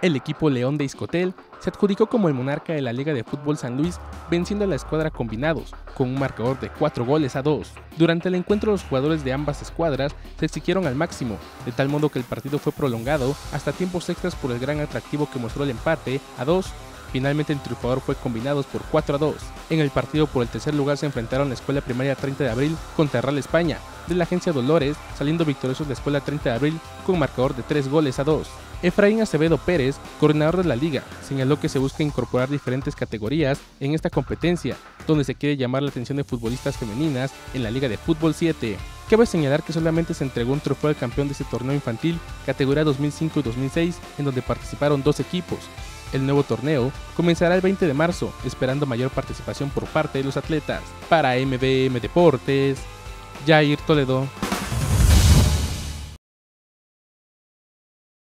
El equipo León de Izcotel se adjudicó como el monarca de la Liga de Fútbol San Luis, venciendo a la escuadra Combinados, con un marcador de 4-2. Durante el encuentro, los jugadores de ambas escuadras se exigieron al máximo, de tal modo que el partido fue prolongado hasta tiempos extras por el gran atractivo que mostró el empate a 2. Finalmente el triunfador fue Combinados por 4-2. En el partido por el tercer lugar se enfrentaron la Escuela Primaria 30 de Abril contra Real España, de la agencia Dolores, saliendo victoriosos la Escuela 30 de Abril con marcador de 3-2. Efraín Acevedo Pérez, coordinador de la liga, señaló que se busca incorporar diferentes categorías en esta competencia, donde se quiere llamar la atención de futbolistas femeninas en la Liga de Fútbol 7. Cabe señalar que solamente se entregó un trofeo al campeón de este torneo infantil, categoría 2005 y 2006, en donde participaron 2 equipos. El nuevo torneo comenzará el 20 de marzo, esperando mayor participación por parte de los atletas. Para MVM Deportes, Jair Toledo.